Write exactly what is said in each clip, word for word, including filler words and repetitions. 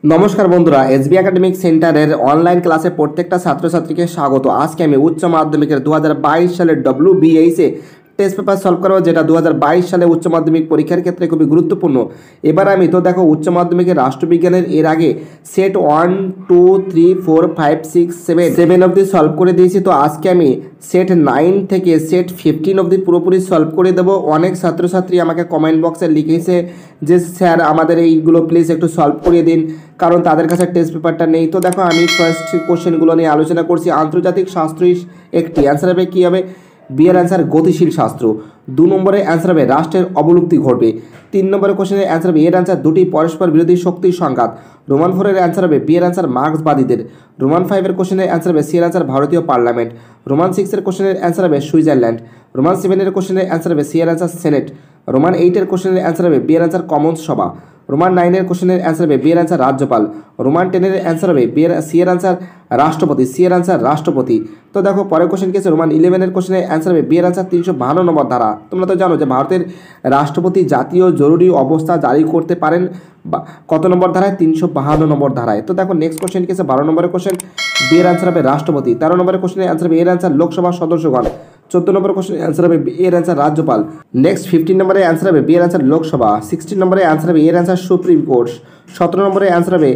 নমস্কার বন্ধুরা, SB academic সেন্টারের অনলাইন ক্লাসে প্রত্যেকটা ছাত্রছাত্রীকে স্বাগত। আজকে আমি উচ্চ মাধ্যমিকের দু হাজার বাইশ সালের ডব্লিউ বিএইচে টেস্ট পেপার সলভ করবো, যেটা দু হাজার বাইশ সালে উচ্চ মাধ্যমিক পরীক্ষার ক্ষেত্রে খুবই গুরুত্বপূর্ণ। এবার আমি তো দেখো উচ্চ মাধ্যমিকের রাষ্ট্রবিজ্ঞানের এর আগে set one two three four five six seven seven অবধি সলভ করে দিয়েছি। তো আজকে আমি সেট নাইন থেকে সেট ফিফটিন অবধি পুরোপুরি সলভ করে দেবো। অনেক ছাত্রছাত্রী আমাকে কমেন্ট বক্সে লিখেছে যে স্যার আমাদের এইগুলো প্লিজ একটু সলভ করিয়ে দিন, কারণ তাদের কাছে টেস্ট পেপারটা নেই। তো দেখো আমি ফার্স্ট কোশ্চেনগুলো নিয়ে আলোচনা করছি। আন্তর্জাতিক শাস্ত্রই একটি, অ্যান্সার হবে কী হবে? বি এর অ্যান্সার গতিশীল শাস্ত্র। দু নম্বরে অ্যান্সার হবে রাষ্ট্রের অবলুপ্তি ঘটবে। তিন নম্বরের কোশ্চেনের অ্যান্সার হবে এর অ্যান্সার দুটি পরস্পর বিরোধী শক্তির সংঘাত। রোমান ফোরের অ্যান্সার হবে বি এর অ্যান্সার মার্ক্সবাদীদের। রোমান ফাইভের কোশ্চেনের অ্যান্সার হবে সি এর অ্যান্সার ভারতীয় পার্লামেন্ট। রোমান সিক্সের কোশ্চেনের অ্যান্সার হবে সুইজারল্যান্ড। রোমান সেভেনের কোশ্চেনের অ্যান্সার হবে সি এর অ্যান্সার সেনেট। রোমান এইটের কোশ্চেনের অ্যান্সার হবে বি এর অ্যান্সার কমন্স সভা। রোমান নাইনের কোশ্চেনের অ্যান্সার হবে বি এর অ্যান্সার রাজ্যপাল। রোমান টেনের অ্যান্সার হবে বি এর সি এর অ্যান্সার রাষ্ট্রপতি। সি এর অ্যান্সার রাষ্ট্রপতি। তো দেখো পরের কোশ্চেন কি আছে? রোমান ইলেভেনের কোশ্চেনের অ্যান্সার হবে বি এর অ্যান্সার তিনশো বাহান্ন নম্বর ধারা। তোমরা তো জানো যে ভারতের রাষ্ট্রপতি জাতীয় জরুরি অবস্থা জারি করতে পারেন বা কত নম্বর ধারায়? তিনশো বাহান্ন নম্বর ধারায়। তো দেখো নেক্সট কোশ্চেন কি আছে? বারো নম্বরের কোশ্চেন বি এর অ্যান্সার হবে রাষ্ট্রপতি। তেরো নম্বরের কোশ্চেনের অ্যান্সার হবে এর অ্যান্সার লোকসভার সদস্যগণ। চোদ্দ নম্বর কোশ্চেনের অ্যান্সার হবে এর অ্যান্সার রাজ্যপাল। নেক্সট ফিফটিন নম্বরে অ্যান্সার হবে বি এর অ্যান্সার লোকসভা। সিক্সটিন নম্বরে অ্যান্সার হবে এর অ্যান্সার সুপ্রিম কোর্ট। সতেরো নম্বরে অ্যান্সার হবে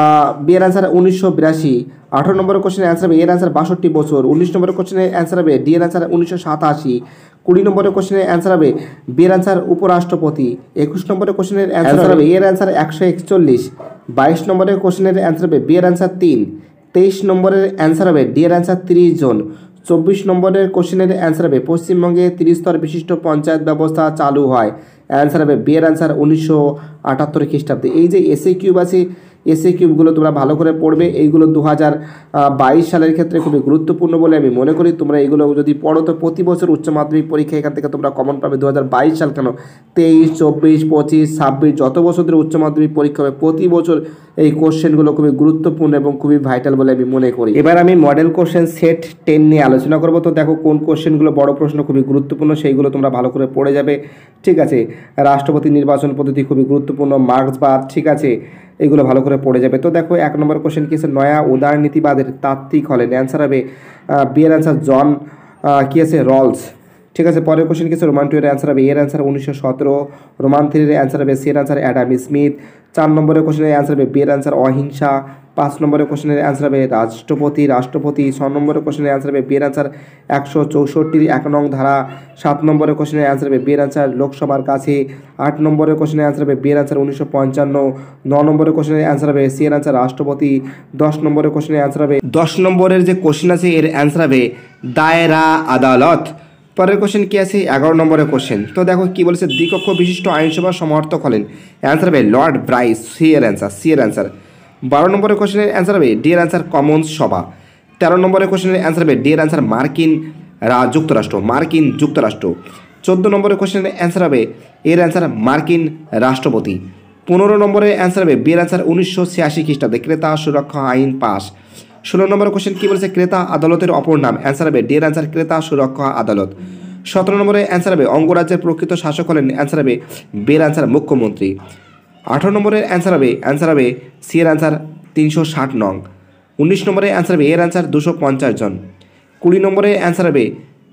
বি এর অ্যান্সার উনিশশো বিরাশি। আঠারো নম্বরের কোশ্চেনের অ্যান্সার হবে এর অ্যান্সার বাষট্টি বছর। উনিশ নম্বরের কোশ্চেনের অ্যান্সার হবে ডি এর অ্যান্সার উনিশশো সাতাশি। কুড়ি নম্বরের কোশ্চেনের অ্যান্সার হবে বি এর অ্যান্সার উপরাষ্ট্রপতি। একুশ নম্বরের কোশ্চেনের অ্যান্সার হবে এর অ্যান্সার একশো একচল্লিশ। বাইশ নম্বরের কোশ্চেনের অ্যান্সার হবে বি এর অ্যান্সার তিন। তেইশ নম্বরের অ্যান্সার হবে ডি এর অ্যান্সার তিরিশ জন। চব্বিশ নম্বরের কোশ্চেনের অ্যান্সার হবে পশ্চিমবঙ্গে তিরিশ স্তর বিশিষ্ট পঞ্চায়েত ব্যবস্থা চালু হয়। অ্যান্সার হবে বি এর অ্যান্সার উনিশশো আটাত্তর খ্রিস্টাব্দে। এই যে এসএ কিউব আছে, এসএ কিউবগুলো তোমরা ভালো করে পড়বে। এইগুলো দু হাজার বাইশ সালের ক্ষেত্রে খুবই গুরুত্বপূর্ণ বলে আমি মনে করি। তোমরা এইগুলো যদি পড়ো তো প্রতি বছর উচ্চ মাধ্যমিক পরীক্ষা এখান থেকে তোমরা কমন পাবে। দু হাজার বাইশ সাল কেন, তেইশ চব্বিশ পঁচিশ ছাব্বিশ যত বছর ধরে উচ্চ মাধ্যমিক পরীক্ষা হবে প্রতি বছর এই কোশ্চেনগুলো খুবই গুরুত্বপূর্ণ এবং খুবই ভাইটাল বলে আমি মনে করি। এবার আমি মডেল কোশ্চেন সেট টেন নিয়ে আলোচনা করবো। তো দেখো কোন কোশ্চেনগুলো বড় প্রশ্ন খুবই গুরুত্বপূর্ণ সেইগুলো তোমরা ভালো করে পড়ে যাবে। ঠিক আছে, রাষ্ট্রপতি নির্বাচন পদ্ধতি খুবই গুরুত্বপূর্ণ, মার্ক্সবাদ, ঠিক আছে, এগুলো ভালো করে পড়ে যাবে। তো দেখো এক নম্বর কোশ্চেন কি আছে? নয়া উদারনীতিবাদের তাত্ত্বিক হলেন। অ্যান্সার হবে বি এর অ্যান্সার জন কি আছে রলস। ঠিক আছে, পরের কোশ্চেন কি আছে? রোমান টু এর অ্যান্সার হবে এর অ্যান্সার উনিশশো সতেরো। রোমান থ্রির অ্যান্সার হবে সি এর অ্যান্সার অ্যাডাম স্মিথ। চার নম্বরের কোশ্চেনের অ্যান্সার হবে বি এর অ্যান্সার অহিংসা। পাঁচ নম্বরের কোশ্চেনের অ্যান্সার হবে রাষ্ট্রপতি রাষ্ট্রপতি ছ নম্বরের কোশ্চেনের অ্যান্সার হবে বি এর অ্যান্সার একশো চৌষট্টির এক নং ধারা। সাত নম্বরের কোশ্চেনের অ্যান্সার হবে বি এর অ্যান্সার লোকসভার কাছে। আট নম্বরের কোশ্চেনের অ্যান্সার হবে বি এর অ্যান্সার উনিশশো পঞ্চান্ন। ন নম্বরের কোশ্চেনের অ্যান্সার হবে সি এর অ্যান্সার রাষ্ট্রপতি। দশ নম্বরের কোশ্চেনের অ্যান্সার হবে দশ নম্বরের যে কোশ্চেন আছে এর অ্যান্সার হবে দায়রা আদালত। পরের কোশ্চেন কি আছে? এগারো নম্বরের কোশ্চেন। তো দেখো কি বলেছে? দ্বিকক্ষ বিশিষ্ট আইনসভার সমর্থক হলেন। অ্যান্সার হবে লর্ড ব্রাইস। সি এর অ্যান্সার সি এর অ্যান্সার। বারো নম্বরের কোশ্চেনের অ্যান্সার হবে ডি এর অ্যান্সার কমন্স সভা। তেরো নম্বরের কোশ্চেনের অ্যান্সার হবে ডি এর অ্যান্সার মার্কিন যুক্তরাষ্ট্র মার্কিন যুক্তরাষ্ট্র। চোদ্দো নম্বরের কোশ্চেনের অ্যান্সার হবে এর অ্যান্সার মার্কিন রাষ্ট্রপতি। পনেরো নম্বরের অ্যান্সার হবে বি এর অ্যান্সার উনিশশো ছিয়াশি খ্রিস্টাব্দে ক্রেতা সুরক্ষা আইন পাস। ষোলো নম্বরের কোশ্চেন কী বলেছে? ক্রেতা আদালতের অপর নাম। অ্যান্সার হবে ডি এর অ্যান্সার ক্রেতা সুরক্ষা আদালত। সতেরো নম্বরে অ্যান্সার হবে অঙ্গরাজ্যের প্রকৃত শাসক হলেন। অ্যান্সার হবে বি এর অ্যান্সার মুখ্যমন্ত্রী। আঠারো নম্বরের অ্যান্সার হবে অ্যান্সার হবে সি এর অ্যান্সার তিনশো ষাট নং। উনিশ নম্বরে অ্যান্সার হবে এর অ্যান্সার দুশো পঞ্চাশ জন। কুড়ি নম্বরে অ্যান্সার হবে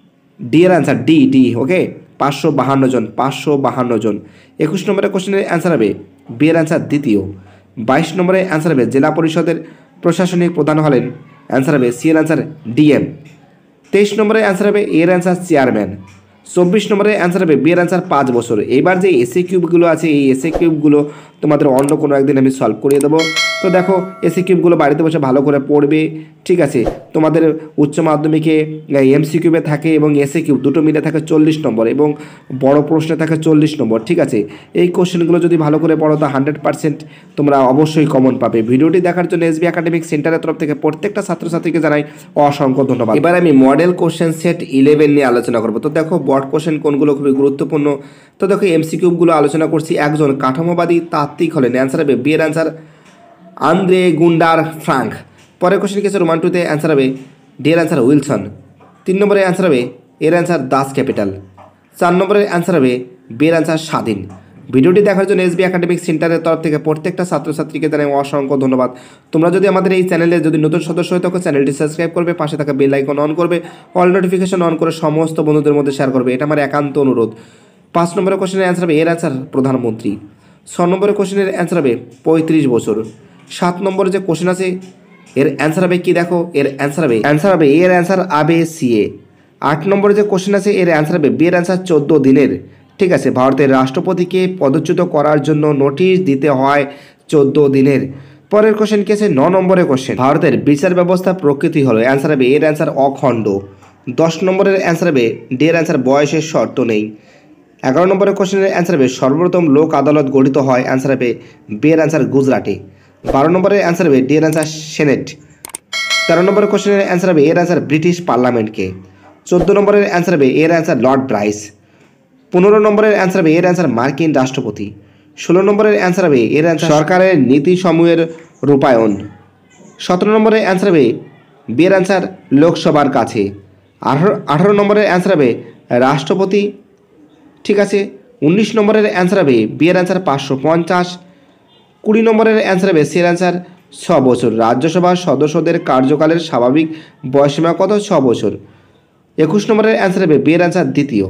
ডি এর অ্যান্সার ডি ডি ওকে পাঁচশো বাহান্ন জন পাঁচশো বাহান্ন জন। একুশ নম্বরের কোশ্চেনের অ্যান্সার হবে বি এর অ্যান্সার দ্বিতীয়। বাইশ নম্বরে অ্যান্সার হবে জেলা পরিষদের প্রশাসনিক প্রধান হলেন। অ্যান্সার হবে সি এর অ্যান্সার ডিএম। তেইশ নম্বরে অ্যান্সার হবে এর অ্যান্সার চেয়ারম্যান। চব্বিশ নম্বরে অ্যান্সার হবে বি এর অ্যান্সার পাঁচ বছর। এবার যে এসএ কিউবগুলো আছে এই এসএ কিউবগুলো তোমাদের অন্য কোনো একদিন আমি সলভ করিয়ে দেবো। তো দেখো এসএ কিউবগুলো বাড়িতে বসে ভালো করে পড়বে। ঠিক আছে, তোমাদের উচ্চ মাধ্যমিকে এমসি কিউবে থাকে এবং এসএ কিউব দুটো মিলে থাকে চল্লিশ নম্বর এবং বড় প্রশ্নে থাকে চল্লিশ নম্বর। ঠিক আছে, এই কোশ্চেনগুলো যদি ভালো করে পড়ো তো হান্ড্রেড পার্সেন্ট তোমরা অবশ্যই কমন পাবে। ভিডিওটি দেখার জন্য এসবি একাডেমিক সেন্টারের তরফ থেকে প্রত্যেকটা ছাত্রছাত্রীকে জানাই অসংখ্য ধন্যবাদ। এবার আমি মডেল কোশ্চেন সেট ইলেভেন নিয়ে আলোচনা করবো। তো দেখো বড় কোশ্চেন কোনগুলো খুবই গুরুত্বপূর্ণ। তো দেখো এমসিকিউবগুলো আলোচনা করছি। একজন কাঠামোবাদী তাত্ত্বিক হলেন। অ্যান্সার হবে বি এর অ্যান্সার আন্দ্রে গুন্ডার ফ্রাঙ্ক। পরের কোশ্চেন কিছু রোমান টুতে অ্যান্সার হবে ডি এর অ্যান্সার উইলসন। তিন নম্বরের অ্যান্সার হবে এর অ্যান্সার দাস ক্যাপিটাল। চার নম্বরের অ্যান্সার হবে বি এর অ্যান্সার স্বাধীন। ভিডিওটি দেখার জন্য এসবি একাডেমিক সেন্টারের তরফ থেকে প্রত্যেকটা ছাত্রছাত্রীকে জানাই অসংখ্য ধন্যবাদ। তোমরা যদি আমাদের এই চ্যানেলে যদি নতুন সদস্য হয়ে থাকো, চ্যানেলটি সাবস্ক্রাইব করবে, পাশে থাকা বেল আইকন অন করবে, অল নোটিফিকেশন অন করে সমস্ত বন্ধুদের মধ্যে শেয়ার করবে, এটা আমার একান্ত অনুরোধ। পাঁচ নম্বরের কোশ্চেনের অ্যান্সার হবে এর অ্যান্সার প্রধানমন্ত্রী। ছ নম্বরের কোশ্চেনের অ্যান্সার হবে পঁয়ত্রিশ বছর। সাত নম্বরে যে কোশ্চেন আছে এর অ্যান্সার হবে কি, দেখো এর অ্যান্সার হবে অ্যান্সার হবে এর অ্যান্সার আবে সিএ। আট নম্বরে যে কোশ্চেন আছে এর অ্যান্সার হবে বি এর অ্যান্সার চোদ্দো দিনের। ঠিক আছে, ভারতের রাষ্ট্রপতিকে পদচ্যুত করার জন্য নোটিশ দিতে হয় চোদ্দো দিনের। পরের কোশ্চেন কি আছে, ন নম্বরের কোশ্চেন, ভারতের বিচার ব্যবস্থা প্রকৃতি হলো, অ্যান্সার হবে এর অ্যান্সার অখণ্ড। দশ নম্বরের অ্যান্সার হবে ডি এর অ্যান্সার বয়সের শর্ত নেই। এগারো নম্বরের কোশ্চেনের অ্যান্সার হবে সর্বপ্রথম লোক আদালত গঠিত হয়, অ্যান্সার হবে বি এর অ্যান্সার গুজরাটে। বারো নম্বরের অ্যান্সার হবে ডি এর অ্যান্সার সেনেট। তেরো নম্বরের কোশ্চেনের অ্যান্সার হবে এর অ্যান্সার ব্রিটিশ পার্লামেন্টকে। চোদ্দো নম্বরের অ্যান্সার হবে এর অ্যান্সার লর্ড ব্রাইস। পনেরো নম্বরের অ্যান্সার হবে এর অ্যান্সার মার্কিন রাষ্ট্রপতি। ষোলো নম্বরের অ্যান্সার হবে এর অ্যান্সার সরকারের নীতিসমূহের রূপায়ণ। সতেরো নম্বরের অ্যান্সার হবে বি এর অ্যান্সার লোকসভার কাছে। আঠারো আঠারো নম্বরের অ্যান্সার হবে রাষ্ট্রপতি। ঠিক আছে, উনিশ নম্বরের অ্যান্সার হবে বি এর অ্যান্সার পাঁচশো পঞ্চাশ। কুড়ি নম্বরের অ্যান্সার হবে সি এর অ্যান্সার ছ বছর। রাজ্যসভার সদস্যদের কার্যকালের স্বাভাবিক বয়সীমা কত, ছ বছর। একুশ নম্বরের অ্যান্সার হবে বি এর অ্যান্সার দ্বিতীয়।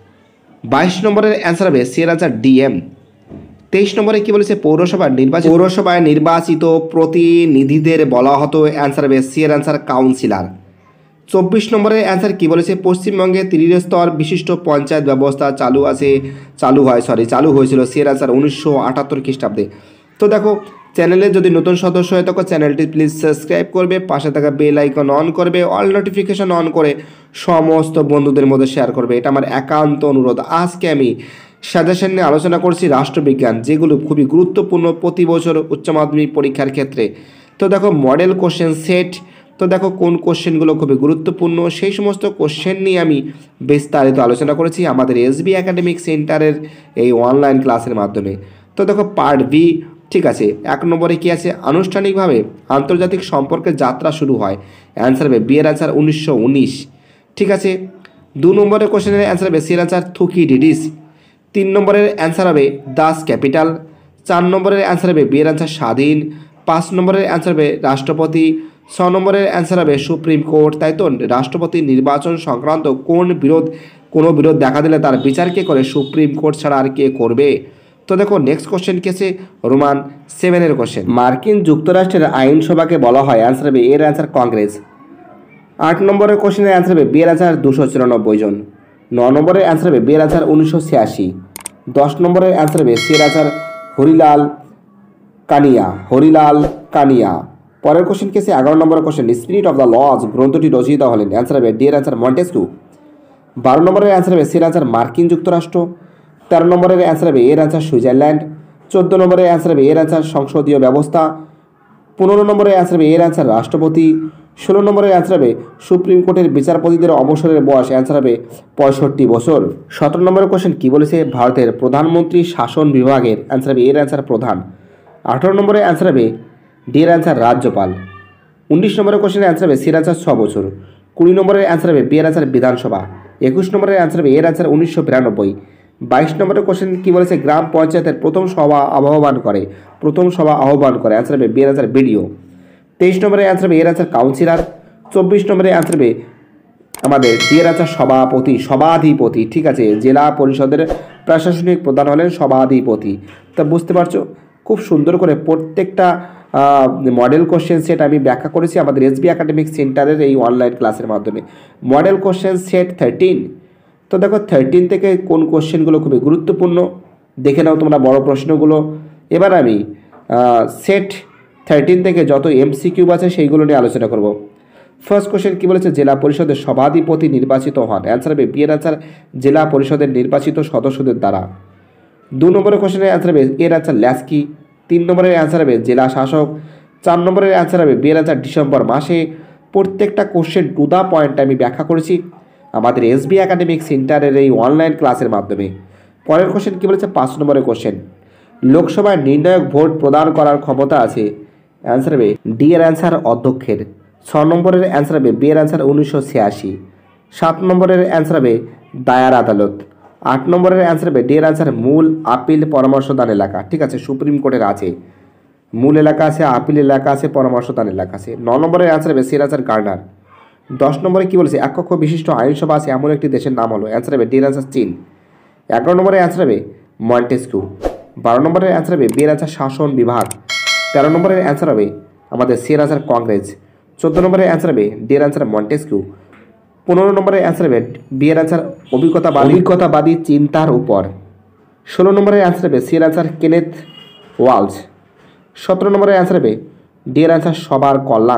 বাইশ নম্বরের অ্যান্সার হবে সি এর অ্যান্সার ডিএম। তেইশ নম্বরে কী বলেছে, পৌরসভার নির্বাচিত পৌরসভায় নির্বাচিত প্রতিনিধিদের বলা হতো, অ্যান্সার হবে সি এর অ্যান্সার কাউন্সিলর। চব্বিশ নম্বরের অ্যান্সার কী বলেছে, পশ্চিমবঙ্গে ত্রিস্তর বিশিষ্ট পঞ্চায়েত ব্যবস্থা চালু আছে চালু হয় সরি চালু হয়েছিল, সি এর অ্যান্সার উনিশশো আটাত্তর খ্রিস্টাব্দে। তো দেখো, চ্যানেলে যদি নতুন সদস্য হয়ে থাকো চ্যানেলটি প্লিজ সাবস্ক্রাইব করবে, পাশে থাকা বেল আইকন অন করবে, অল নোটিফিকেশন অন করে সমস্ত বন্ধুদের মধ্যে শেয়ার করবে, এটা আমার একান্ত অনুরোধ। আজকে আমি সাজেশন নিয়ে আলোচনা করছি রাষ্ট্রবিজ্ঞান, যেগুলো খুবই গুরুত্বপূর্ণ প্রতি বছর উচ্চ মাধ্যমিক পরীক্ষার ক্ষেত্রে। তো দেখো মডেল কোশ্চেন সেট, তো দেখো কোন কোশ্চেনগুলো খুবই গুরুত্বপূর্ণ সেই সমস্ত কোশ্চেন নিয়ে আমি বিস্তারিত আলোচনা করেছি আমাদের এসবি একাডেমিক সেন্টারের এই অনলাইন ক্লাসের মাধ্যমে। তো দেখো পার্ট বি, ঠিক আছে, এক নম্বরে কী আছে, আনুষ্ঠানিকভাবে আন্তর্জাতিক সম্পর্কের যাত্রা শুরু হয়, অ্যান্সার হবে বি এর অ্যান্সার উনিশশো উনিশ। ঠিক আছে, দু নম্বরের কোশ্চেনের অ্যান্সার হবে সি এর অ্যান্সার থুকিডিডিস। তিন নম্বরের অ্যান্সার হবে দাস ক্যাপিটাল। চার নম্বরের অ্যান্সার হবে বি এর অ্যান্সার স্বাধীন। পাঁচ নম্বরের অ্যান্সার হবে রাষ্ট্রপতি। ছ নম্বরের অ্যান্সার হবে সুপ্রিম কোর্ট। তাই তো রাষ্ট্রপতি নির্বাচন সংক্রান্ত কোন বিরোধ কোনো বিরোধ দেখা দিলে তার বিচার কে করে, সুপ্রিম কোর্ট ছাড়া আর কে করবে। তো দেখো নেক্সট কোশ্চেন কি আছে, রোমান সেভেনের কোশ্চেন, মার্কিন যুক্তরাষ্ট্রের আইনসভাকে বলা হয়, অ্যান্সার হবে এর অ্যান্সার কংগ্রেস। আট নম্বরের কোশ্চেনের অ্যান্সার হবে বি এর অ্যান্সার দুশো চুরানব্বই জন। ন নম্বরের অ্যান্সার হবে বি এর অ্যান্সার উনিশশো ছিয়াশি। দশ নম্বরের অ্যান্সার হবে সি এর অ্যান্সার হরিলাল কানিয়া হরিলাল কানিয়া। পরের কোশ্চেন কি আছে, এগারো নম্বরের question, spirit of the laws গ্রন্থটি রচিত হলেন, অ্যান্সার হবে ডি এর অ্যান্সার মন্টেস্ক্যু। বারো নম্বরের অ্যান্সার হবে সি এর অ্যান্সার মার্কিন যুক্তরাষ্ট্র। তেরো নম্বরের অ্যান্সার হবে এর অ্যান্সার সুইজারল্যান্ড। চোদ্দ নম্বরের অ্যান্সার হবে এর অ্যান্সার সংসদীয় ব্যবস্থা। পনেরো নম্বরের অ্যান্সার হবে এর অ্যান্সার রাষ্ট্রপতি। ষোলো নম্বরের অ্যান্সার হবে সুপ্রিম কোর্টের বিচারপতিদের অবসরের বয়স, অ্যান্সার হবে পঁয়ষট্টি বছর। সতেরো নম্বরের কোশ্চেন কী বলেছে, ভারতের প্রধানমন্ত্রী শাসন বিভাগের, অ্যান্সার হবে এর অ্যান্সার প্রধান। আঠারো নম্বরের অ্যান্সার হবে ডি এর অ্যান্সার রাজ্যপাল। উনিশ নম্বরের কোশ্চেনের অ্যান্সার হবে সি এর অ্যান্সার ছ বছর। কুড়ি নম্বরের অ্যান্সার হবে বি এর অ্যান্সার বিধানসভা। একুশ নম্বরের অ্যান্সার হবে এর অ্যান্সার উনিশশো বিরানব্বই। বাইশ নম্বরের কোশ্চেন কী বলেছে, গ্রাম পঞ্চায়েতের প্রথম সভা আহ্বান করে প্রথম সভা আহ্বান করে অ্যান্সার হবে বি এর অ্যান্সার বিডিও। তেইশ নম্বরের অ্যান্সার হবে এর অ্যান্সার কাউন্সিলর। চব্বিশ নম্বরের অ্যান্সার হবে আমাদের ডি এর অ্যান্সার সভাপতি সভাধিপতি। ঠিক আছে, জেলা পরিষদের প্রশাসনিক প্রধান হলেন সভাধিপতি। তা বুঝতে পারছো, খুব সুন্দর করে প্রত্যেকটা মডেল কোশ্চেন সেট আমি ব্যাখ্যা করেছি আমাদের এসবি একাডেমিক সেন্টারের এই অনলাইন ক্লাসের মাধ্যমে। মডেল কোশ্চেন সেট থার্টিন, তো দেখো থার্টিন থেকে কোন কোশ্চেনগুলো খুবই গুরুত্বপূর্ণ দেখে নাও তোমরা বড় প্রশ্নগুলো। এবার আমি সেট থার্টিন থেকে যত এমসিকিউ আছে সেইগুলো নিয়ে আলোচনা করব। ফার্স্ট কোশ্চেন কী বলেছে, জেলা পরিষদের সভাধিপতি নির্বাচিত হন, অ্যান্সার হবে বি এর অ্যান্সার জেলা পরিষদের নির্বাচিত সদস্যদের দ্বারা। দু নম্বরের কোশ্চেনের অ্যান্সার হবে এর অ্যান্সার ল্যাস্কি। তিন নম্বরের অ্যান্সার হবে জেলা শাসক। চার নম্বরের অ্যান্সার হবে বি এর অ্যান্সার ডিসেম্বর মাসে। প্রত্যেকটা কোশ্চেন টু দ্য পয়েন্ট আমি ব্যাখ্যা করেছি আমাদের এসবি একাডেমিক সেন্টারের এই অনলাইন ক্লাসের মাধ্যমে। পরের কোশ্চেন কী বলেছে, পাঁচ নম্বরের কোশ্চেন, লোকসভায় নির্ণায়ক ভোট প্রদান করার ক্ষমতা আছে, অ্যান্সার হবে ডি এর অ্যান্সার অধ্যক্ষের। ছ নম্বরের অ্যান্সার হবে বি এর অ্যান্সার উনিশশো ছিয়াশি। সাত নম্বরের অ্যান্সার হবে দায়ার আদালত। আট নম্বরের অ্যান্সার হবে ডি এর অ্যান্সার মূল আপিল পরামর্শদান এলাকা, ঠিক আছে, সুপ্রিম কোর্টের আছে মূল এলাকা আছে, আপিল এলাকা আছে, পরামর্শদান এলাকা আছে। ন নম্বরের অ্যান্সার হবে সি এর অ্যান্সার গার্নার। দশ নম্বরে কী বলেছে, এক কক্ষ বিশিষ্ট আইনসভা আছে এমন একটি দেশের নাম হলো, অ্যান্সার হবে ডি এর অ্যান্সার চীন। এগারো নম্বরের অ্যান্সার হবে মন্টেস্কিউ। বারো নম্বরের অ্যান্সার হবে বি এর অ্যান্সার শাসন বিভাগ। তেরো নম্বরের অ্যান্সার হবে আমাদের সি এর অ্যান্সার কংগ্রেস। চোদ্দো নম্বরের অ্যান্সার হবে ডি এর অ্যান্সার মন্টেস্কিউ। পনেরো নম্বরের অ্যান্সার হবে বি এর অ্যান্সার অভিজ্ঞতাবাদী অভিজ্ঞতাবাদী চিন্তার উপর। ষোলো নম্বরের অ্যান্সার হবে সি এর অ্যান্সার কেনেথ ওয়ালস। সতেরো নম্বরের অ্যান্সার হবে ডি এর অ্যান্সার সবার কল্যাণ।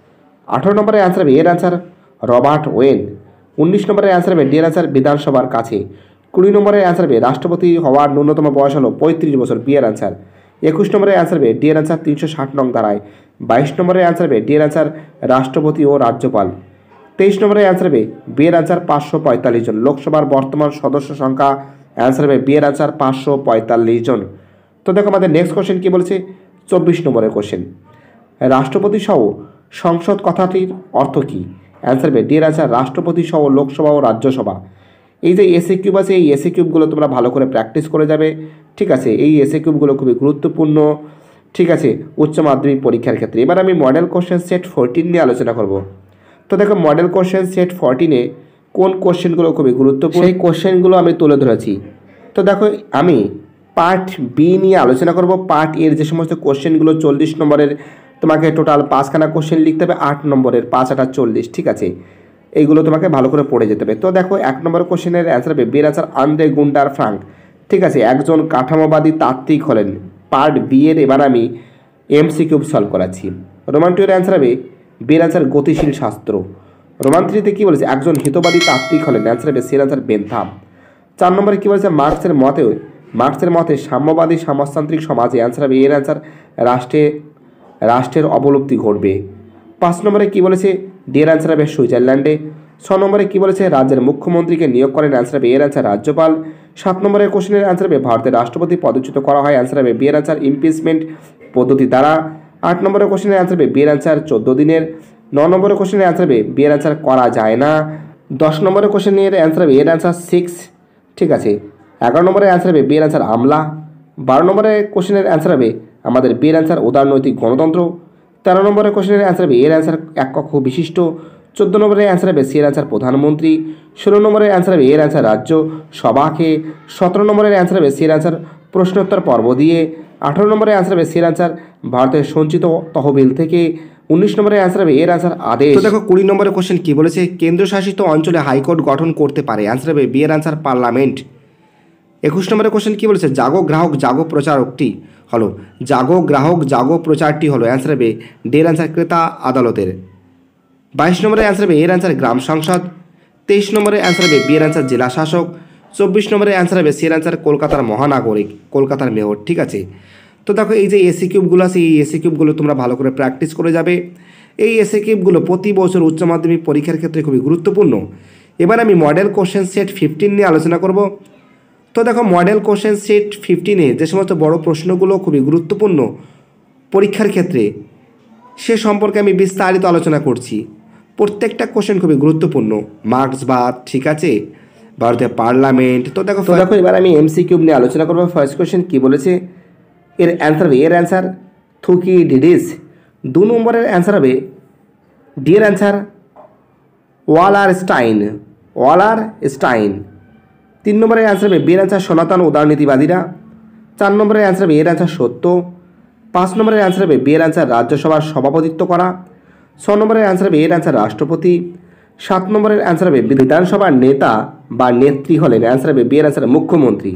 আঠারো নম্বরের অ্যান্সার হবে এর অ্যান্সার রবার্ট ওয়েন। উনিশ নম্বরের অ্যান্সার হবে ডি এর অ্যান্সার বিধানসভার কাছে। কুড়ি নম্বরের অ্যান্সার হবে রাষ্ট্রপতি হওয়ার ন্যূনতম বয়স হলো পঁয়ত্রিশ বছর, বি এর অ্যান্সার। একুশ নম্বরের অ্যান্সার হবে ডি এর অ্যান্সার তিনশো ষাট নং ধারায়। বাইশ নম্বরের অ্যান্সার হবে ডি এর অ্যান্সার রাষ্ট্রপতি ও রাজ্যপাল। তেইশ নম্বরের অ্যান্সার হবে বি এর অ্যান্সার পাঁচশো পঁয়তাল্লিশ জন, লোকসভার বর্তমান সদস্য সংখ্যা অ্যান্সার হবে বি এর অ্যান্সার পাঁচশো পঁয়তাল্লিশ জন। তো দেখো আমাদের নেক্সট কোশ্চেন কী বলেছে, চব্বিশ নম্বরের কোশ্চেন, রাষ্ট্রপতি সহ সংসদ কথাটির অর্থ কী, অ্যান্সার হবে ডি এর অ্যান্সার রাষ্ট্রপতি সহ লোকসভা ও রাজ্যসভা। এই যে এসএ কিউব আছে এই এসএ কিউবগুলো তোমরা ভালো করে প্র্যাকটিস করে যাবে, ঠিক আছে, এই এসএ কিউবগুলো খুবই গুরুত্বপূর্ণ, ঠিক আছে, উচ্চ মাধ্যমিক পরীক্ষার ক্ষেত্রে। এবার আমি মডেল কোশ্চেন সেট ফোরটিন নিয়ে আলোচনা করব। তো দেখো মডেল কোশ্চেন সেট ফোরটিনে কোন কোশ্চেনগুলো খুবই গুরুত্বপূর্ণ সেই কোশ্চেনগুলো আমি তুলে ধরেছি। তো দেখো আমি পার্ট বি নিয়ে আলোচনা করব। পার্ট এর যে সমস্ত কোশ্চেনগুলো চল্লিশ নম্বরের, তোমাকে টোটাল পাঁচখানা কোশ্চেন লিখতে হবে, আট নম্বরের পাঁচ আটা চল্লিশ, ঠিক আছে, এইগুলো তোমাকে ভালো করে পড়ে যেতে হবে। তো দেখো এক নম্বর কোশ্চেনের অ্যান্সার হবে বি এর অ্যান্সার আন্দ্রে গুন্ডার ফ্রাঙ্ক, ঠিক আছে, একজন কাঠামোবাদী তাত্ত্বিক হলেন। পার্ট বি এর এবার আমি এমসি কিউব সলভ করাচ্ছি। রোমান টু এর অ্যান্সার হবে বি এর অ্যান্সার গতিশীল শাস্ত্র। রোমান থ্রিতে কী বলেছে, একজন হিতবাদী তাত্ত্বিক হলেন, অ্যান্সার হবে সি এর অ্যান্সার বেনথাম। চার নম্বরে কী বলেছে, মার্কসের মতে মার্কসের মতে সাম্যবাদী সমাজতান্ত্রিক সমাজে, অ্যান্সার হবে এর অ্যান্সার রাষ্ট্রে রাষ্ট্রের অবলুপ্তি ঘটবে। পাঁচ নম্বরে কী বলেছে, ডি এর অ্যান্সার হবে সুইজারল্যান্ডে। ছ নম্বরে কী বলেছে, রাজ্যের মুখ্যমন্ত্রীকে নিয়োগ করেন, অ্যান্সার হবে এর অ্যান্সার রাজ্যপাল। সাত নম্বরের কোশ্চেনের অ্যান্সার হবে ভারতের রাষ্ট্রপতি পদচ্যুত করা হয়, অ্যান্সার হবে বি এর অ্যান্সার ইমপিচমেন্ট পদ্ধতি দ্বারা। আট নম্বরের কোশ্চেনের অ্যান্সার হবে বি এর অ্যান্সার চোদ্দ দিনের। ন নম্বরের কোশ্চেনের অ্যান্সার হবে বি এর অ্যান্সার করা যায় না। দশ নম্বরের কোশ্চেনের অ্যান্সার হবে এর অ্যান্সার সিক্স, ঠিক আছে। এগারো নম্বরের অ্যান্সার হবে বি এর অ্যান্সার আমলা। বারো নম্বরের কোশ্চেনের অ্যান্সার হবে আমাদের বি এর অ্যান্সার উদারনৈতিক গণতন্ত্র। তেরো নম্বরের কোশ্চেনের অ্যান্সার হবে এর অ্যান্সার এক কক্ষ বিশিষ্ট। চোদ্দো নম্বরের অ্যান্সার হবে সি এর অ্যান্সার প্রধানমন্ত্রী। ষোলো নম্বরের অ্যান্সার হবে এর অ্যান্সার রাজ্য সভাকে। সতেরো নম্বরের অ্যান্সার হবে সি এর অ্যান্সার প্রশ্নোত্তর পর্ব দিয়ে। আঠারো নম্বরের অ্যান্সার হবে সি এর অ্যান্সার ভারতের সঞ্চিত তহবিল থেকে। উনিশ নম্বরের অ্যান্সার হবে এর অ্যান্সার আদেশ। তো দেখো কুড়ি নম্বরের কোশ্চেন কী বলেছে, কেন্দ্রশাসিত অঞ্চলে হাইকোর্ট গঠন করতে পারে, অ্যান্সার হবে বি এর অ্যান্সার পার্লামেন্ট। একুশ নম্বরের কোশ্চেন কী বলেছে, জাগো গ্রাহক জাগো প্রচারকটি হলো জাগো গ্রাহক জাগো প্রচারটি হলো, অ্যান্সার হবে ডি এর অ্যান্সার ক্রেতা আদালতের। বাইশ নম্বরের অ্যান্সার হবে এর অ্যান্সার গ্রাম সংসদ। তেইশ নম্বরের অ্যান্সার হবে বি এর অ্যান্সার জেলা শাসক। চব্বিশ নম্বরের অ্যান্সার হবে সি এর অ্যান্সার কলকাতার মহানাগরিক, কলকাতার মেয়র, ঠিক আছে। তো দেখো এই যে এসি কিউবগুলো আছে এই এসি কিউবগুলো তোমরা ভালো করে প্র্যাকটিস করে যাবে। এই এসি কিউবগুলো প্রতি বছর উচ্চ মাধ্যমিক পরীক্ষার ক্ষেত্রে খুবই গুরুত্বপূর্ণ। এবার আমি মডেল কোশ্চেন সেট ফিফটিন নিয়ে আলোচনা করব। তো দেখো মডেল কোশ্চেন সেট ফিফটিনে যে সমস্ত বড় প্রশ্নগুলো খুবই গুরুত্বপূর্ণ পরীক্ষার ক্ষেত্রে সে সম্পর্কে আমি বিস্তারিত আলোচনা করছি। প্রত্যেকটা কোশ্চেন খুবই গুরুত্বপূর্ণ, মার্কসবাদ, ঠিক আছে, ভারতের পার্লামেন্ট। তো দেখো তো দেখো এবার আমি এমসি কিউব নিয়ে আলোচনা করবো। ফার্স্ট কোশ্চেন কী বলেছে, এর অ্যান্সার হবে এর অ্যান্সার থুকিডিডিস। দু নম্বরের অ্যান্সার হবে ডি এর answer Wallerstein, Wallerstein. তিন নম্বরের অ্যান্সার হবে বি এর অ্যান্সার সনাতন উদারনীতিবাদীরা। চার নম্বরের অ্যান্সার হবে এর অ্যান্সার সত্য। পাঁচ নম্বরের অ্যান্সার হবে বি এর অ্যান্সার রাজ্যসভার সভাপতিত্ব করা। ছ নম্বরের অ্যান্সার হবে এর অ্যান্সার রাষ্ট্রপতি। সাত নম্বরের অ্যান্সার হবে বিধানসভার নেতা বা নেত্রী হলেন, অ্যান্সার হবে বি এর অ্যান্সার মুখ্যমন্ত্রী।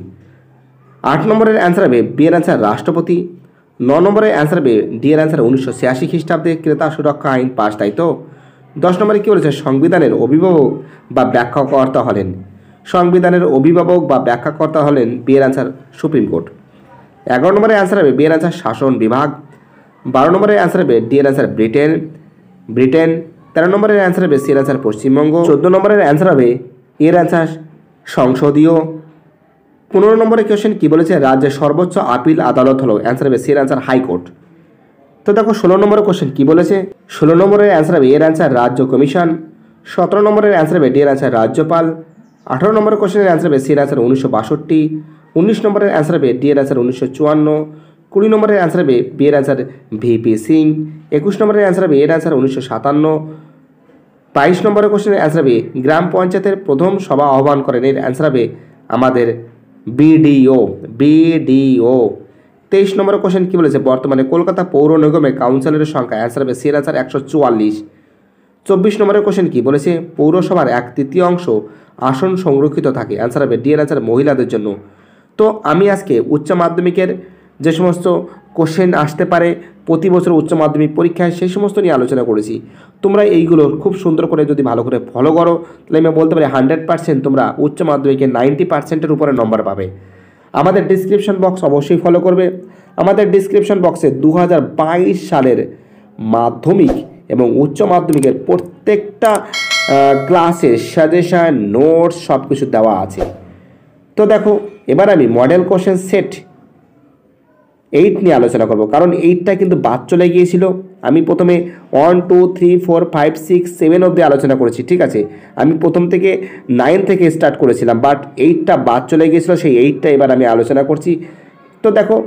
আট নম্বরের অ্যান্সার হবে বি এর অ্যান্সার রাষ্ট্রপতি। ন নম্বরের অ্যান্সার হবে ডি এর অ্যান্সার উনিশশো ছিয়াশি খ্রিস্টাব্দে ক্রেতা সুরক্ষা আইন পাস, তাই তো। দশ নম্বরে কী বলেছে, সংবিধানের অভিভাবক বা ব্যাখ্যাকর্তা হলেন, সংবিধানের অভিভাবক বা ব্যাখ্যাকর্তা হলেন বি এর অ্যান্সার সুপ্রিম কোর্ট। এগারো নম্বরের অ্যান্সার হবে বি এর অ্যান্সার শাসন বিভাগ। বারো নম্বরের অ্যান্সার হবে ডি এর অ্যান্সার ব্রিটেন ব্রিটেন তেরো নম্বরের অ্যান্সার হবে সি এর অ্যান্সার পশ্চিমবঙ্গ। চোদ্দো নম্বরের অ্যান্সার হবে এর অ্যান্সার সংসদীয়। পনেরো নম্বরে কোয়েশ্চেন কী বলেছে, রাজ্যের সর্বোচ্চ আপিল আদালত হলো, অ্যান্সার হবে সি এর অ্যান্সার হাইকোর্ট। তো দেখো ষোলো নম্বরের কোয়েশ্চেন কী বলেছে, ষোলো নম্বরের অ্যান্সার হবে এর অ্যান্সার রাজ্য কমিশন। সতেরো নম্বরের অ্যান্সার হবে ডি এর অ্যান্সার রাজ্যপাল। আঠারো নম্বরের কোশ্চেনের অ্যান্সার হবে সি এর অ্যান্সার উনিশশো বাষট্টি। উনিশ নম্বরের অ্যান্সার হবে ডি এর অ্যান্সার উনিশশো চুয়ান্ন। কুড়ি নম্বরের অ্যান্সার হবে বি এর অ্যান্সার ভিপি সিং। একুশ নম্বরের অ্যান্সার হবে এর অ্যান্সার উনিশশো সাতান্ন। বাইশ নম্বরের কোশ্চেনের অ্যান্সার হবে গ্রাম পঞ্চায়েতের প্রথম সভা আহ্বান করেন, এর অ্যান্সার হবে আমাদের বিডিও বিডিও। তেইশ নম্বরের কোশ্চেন কী বলেছে, বর্তমানে কলকাতা পৌর নিগমে কাউন্সিলরের সংখ্যা, অ্যান্সার হবে সি এর অ্যান্সার একশো চুয়াল্লিশ। চব্বিশ নম্বরের কোশ্চেন কী বলেছে, পৌরসভার এক তৃতীয়াংশ আসন সংরক্ষিত থাকে, অ্যান্সার হবে ডি এর অ্যান্সার মহিলাদের জন্য। তো আমি আজকে উচ্চ মাধ্যমিকের যে সমস্ত কোশ্চেন আসতে পারে প্রতি বছর উচ্চ মাধ্যমিক পরীক্ষায় সেই সমস্ত নিয়ে আলোচনা করেছি। তোমরা এইগুলো খুব সুন্দর করে যদি ভালো করে ফলো করো তাহলে আমি বলতে পারি হান্ড্রেড পার্সেন্ট তোমরা উচ্চ মাধ্যমিকে নাইনটি পার্সেন্টের উপরে নম্বর পাবে। আমাদের ডিসক্রিপশন বক্স অবশ্যই ফলো করবে। আমাদের ডিসক্রিপশন বক্সে দু হাজার বাইশ সালের মাধ্যমিক এবং উচ্চ মাধ্যমিকের প্রত্যেকটা ক্লাসের সাজেশান নোটস সব কিছু দেওয়া আছে। তো দেখো এবার আমি মডেল কোশ্চেন সেট এইট নিয়ে আলোচনা করব, কারণ এইটটা কিন্তু বাদ চলে গিয়েছিল। আমি প্রথমে one two three four five six seven অবধি আলোচনা করেছি, ঠিক আছে। আমি প্রথম থেকে নাইন থেকে স্টার্ট করেছিলাম, বাট এইটটা বাদ চলে গিয়েছিল, সেই এইটটা এবার আমি আলোচনা করছি। তো দেখো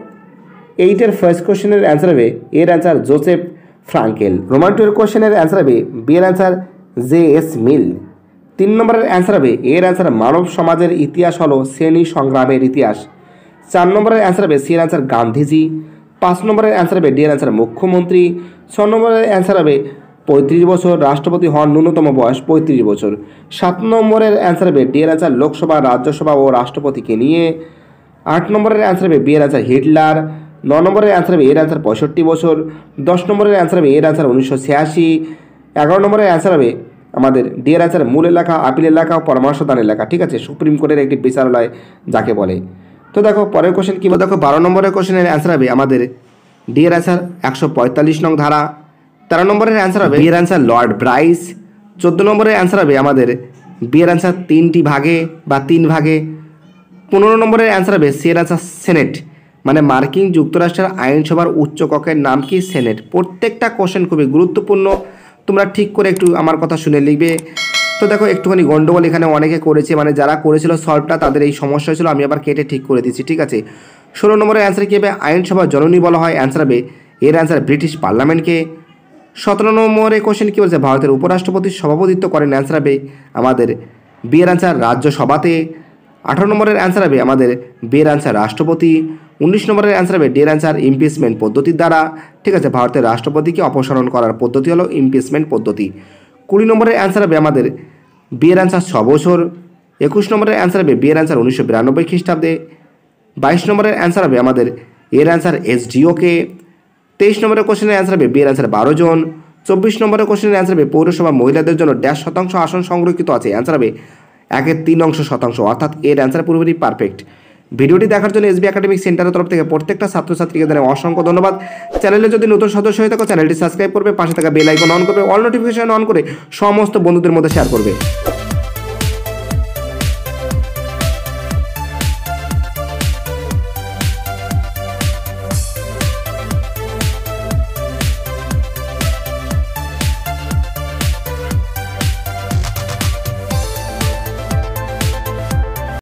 এইটের ফার্স্ট কোশ্চেনের অ্যান্সার হবে এর answer Joseph Frankel. Roman two এর কোশ্চেনের অ্যান্সার হবে বি এর অ্যান্সার জে এস মিল। তিন নম্বরের অ্যান্সার হবে এর অ্যান্সার মানব সমাজের ইতিহাস হলো শ্রেণী সংগ্রামের ইতিহাস। চার নম্বরের অ্যান্সার হবে সি এর অ্যান্সার গান্ধীজি। পাঁচ নম্বরের অ্যান্সার হবে ডি এর অ্যান্সার মুখ্যমন্ত্রী। ছ নম্বরের অ্যান্সার হবে পঁয়ত্রিশ বছর, রাষ্ট্রপতি হওয়ার ন্যূনতম বয়স পঁয়ত্রিশ বছর। সাত নম্বরের অ্যান্সার হবে ডি এর অ্যান্সার লোকসভা, রাজ্যসভা ও রাষ্ট্রপতিকে নিয়ে। আট নম্বরের অ্যান্সার হবে বি এর অ্যান্সার হিটলার। ন নম্বরের অ্যান্সার হবে এর অ্যান্সার পঁয়ষট্টি বছর। দশ নম্বরের অ্যান্সার হবে এর অ্যান্সার উনিশশো ছিয়াশি। এগারো নম্বরের অ্যান্সার হবে আমাদের ডি এর অ্যান্সার মূল এলাকা, আপিল এলাকা ও পরামর্শদান এলাকা, ঠিক আছে, সুপ্রিম কোর্টের একটি বিচারালয় যাকে বলে। তো দেখো পরের কোশ্চেন কী, দেখো বারো নম্বরের কোশ্চেনের অ্যান্সার হবে আমাদের ডি এর অ্যান্সার একশো পঁয়তাল্লিশ নং ধারা। তেরো নম্বরের অ্যান্সার হবে বি এর অ্যান্সার লর্ড ব্রাইস। চোদ্দো নম্বরের অ্যান্সার হবে আমাদের বি এর অ্যান্সার তিনটি ভাগে বা তিন ভাগে। পনেরো নম্বরের অ্যান্সার হবে সি এর অ্যান্সার সেনেট, মানে মার্কিন যুক্তরাষ্ট্রের আইনসভার উচ্চ কক্ষের নাম কি, সেনেট। প্রত্যেকটা কোশ্চেন খুবই গুরুত্বপূর্ণ, তোমরা ঠিক করে একটু আমার কথা শুনে লিখবে। তো দেখো একটুখানি গন্ডগোল এখানে অনেকে করেছে, মানে যারা করেছিল সলভটা তাদের এই সমস্যা হয়েছিল, আমি আবার কেটে ঠিক করে দিচ্ছি, ঠিক আছে। ষোলো নম্বরের অ্যান্সার কী হবে, আইনসভার জননী বলা হয়, অ্যান্সার হবে এর অ্যান্সার ব্রিটিশ পার্লামেন্টকে। সতেরো নম্বরের কোশ্চেন কী বলছে, ভারতের উপরাষ্ট্রপতির সভাপতিত্ব করেন, অ্যান্সার হবে আমাদের বি এর অ্যান্সার রাজ্যসভাতে। আঠারো নম্বরের অ্যান্সার হবে আমাদের বি এর অ্যান্সার রাষ্ট্রপতি। উনিশ নম্বরের অ্যান্সার হবে ডি এর অ্যান্সার ইমপিচমেন্ট পদ্ধতির দ্বারা, ঠিক আছে, ভারতের রাষ্ট্রপতিকে অপসারণ করার পদ্ধতি হলো ইমপিচমেন্ট পদ্ধতি। কুড়ি নম্বরের অ্যান্সার হবে আমাদের বি এর অ্যান্সার ছ বছর। একুশ নম্বরের অ্যান্সার হবে বি এর অ্যান্সার উনিশশো বিরানব্বই খ্রিস্টাব্দে। বাইশ নম্বরের অ্যান্সার হবে আমাদের এর অ্যান্সার এসডিওকে। তেইশ নম্বরের কোশ্চেনের অ্যান্সার হবে বি এর অ্যান্সার বারো জন। চব্বিশ নম্বরের কোশ্চেনের অ্যান্সার হবে পৌরসভা মহিলাদের জন্য ড্যাশ শতাংশ আসন সংরক্ষিত আছে, অ্যান্সার হবে একের তিন অংশ শতাংশ, অর্থাৎ এর অ্যান্সার পুরোপুরি পারফেক্ট। ভিডিওটি দেখার জন্য এসবি একাডেমিক সেন্টারের তরফ থেকে প্রত্যেকটা ছাত্রছাত্রীকে জানাই অসংখ্য ধন্যবাদ। চ্যানেলে যদি নতুন সদস্য হয়ে থাকো চ্যানেলটি সাবস্ক্রাইব করবে, পাশে থাকা বেল আইকন অন করবে, অল নোটিফিকেশন অন করে সমস্ত বন্ধুদের মধ্যে শেয়ার করবে।